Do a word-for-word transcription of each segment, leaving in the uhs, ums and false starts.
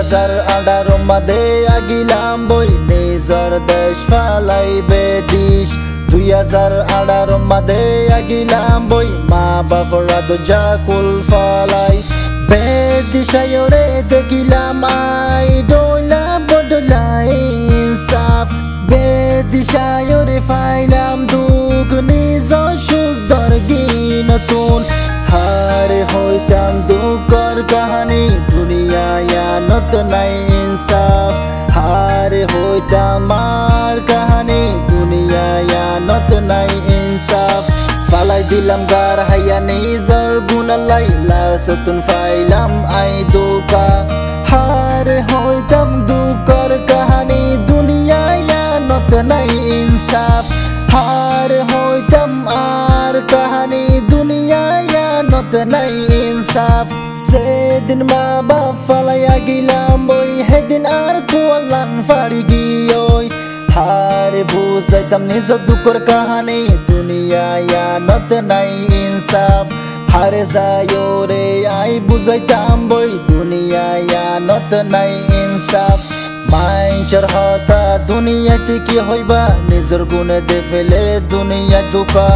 হাজার আঠারো মাদে আগিলাম বই নিজর দেশ ফালাই বেদিস দুই হাজার আঠারো মাদে আগিলাম বই মা বাপরা দরজা কুল ফালাই বেদিশায়রে দেখিলাম আই ডোলা বদলাই ইনসাফ বেদিশায়রে ফাইলাম দুঃখ নিজ সুখ দরগি নতুন হারে হইতাম দুঃখর কাহানি দুনিয়ায় নত নাই ইনসাফ হারে হইতাম মার কাহানি দুনিয়ায় নত নাই ইনসাফ ফালাই দিলাম গার হাইয়া নিজর গুনালাই লাসতুন ফাইলাম আই দুকা হারে হইতাম দুঃখর কাহানি দুনিয়ায় নত নাই ইনসাফ হারে হইতাম আর কাহানি দুনিয়ায় নত নাই ইনসাফ সেদিন মা বাপ ফালাইয়া গিলাম বই হেদিন আর কুয়ালান ফাড়ি গিয়ই হারে বুঝাইতাম নিজ দুঃখর কাহানি দুনিয়ায় নত নাই ইনসাফ হারে যায়ো রে আই বুঝাইতাম বই দুনিয়ায় নত নাই ইনসাফ মাইনচর হতা দুনিয়াতে কি হইবা নিজর গুণে দে ফেলে দুনিয়া দুকা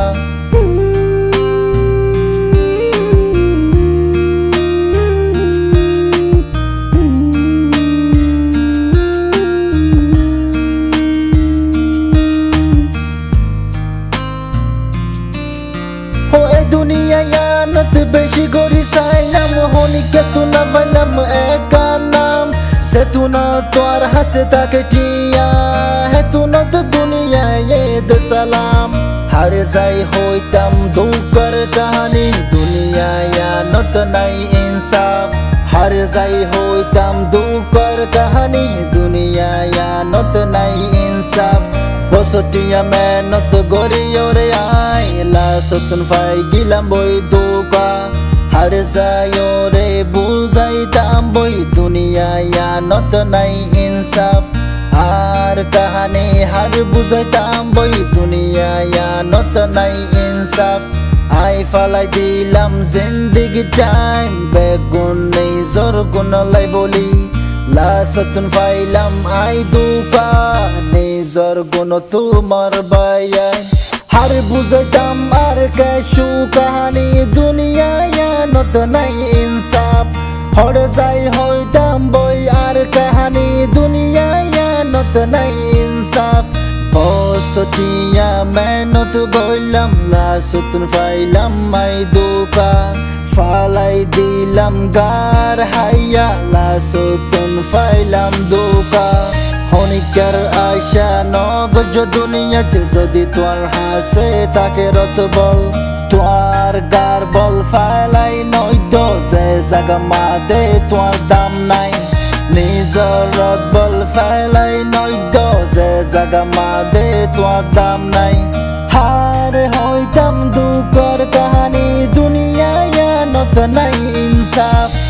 দুনিয়ায় নত বেশি গরি চাইলাম হনিকে তু না পাইলাম একা নাম সে তু না তোর হাসে তাকে টিয়া হে তু না তো দুনিয়ায় দে সালাম হারে যাই হইতাম দুঃখর কাহানি দুনিয়ায় নত নাই ইনসাফ হারে যাই হইতাম দুঃখর কাহানি দুনিয়ায় নত নাই ইনসাফ বসটিয়া মেহনত গড়িও রে আই লাসতুন ফাই গিলাম বই দুকা হারে যায়ো রে বুঝাইতাম বই দুনিয়ায় নত নাই ইনসাফ আর কাহানি হার বুঝাইতাম বই দুনিয়ায় নত নাই ইনসাফ আই ফালাই দিলাম জিন্দিগি টাইম বেগুন নিজর গুণলাই বলি লাসতুন ফাইলাম আই দুকা নিজর গুণ তোমার বায়াই হার বুঝাইতাম আর কেশু কাহানি দুনিয়ায় নত নাই ইনসাফ হরে যাই হইতাম বই আর কাহানি দুনিয়ায় নত নাই ইনসাফ বসটিয়া মেহনত গইলাম লাসতুন ফাইলাম আই দুকা ফালাই দিলাম গার হাইয়া লাসতুন ফাইলাম দুকা হনিকার আশা নগজ দুনিয়াতে যদি তোর হাসে তাকে রত বল তোর গার বল ফালাই নইদ যে জাগা মাদে তোর দাম নাই নিজর রত বল ফালাই নইদ যে জাগা মাদে তোর দাম নাই হারে হইতাম দুঃখর কাহানি দুনিয়ায় নত নাই ইনসাফ